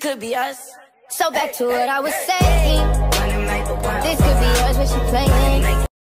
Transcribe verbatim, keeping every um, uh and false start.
could be us. So back to what I was saying. This could be yours when she playing.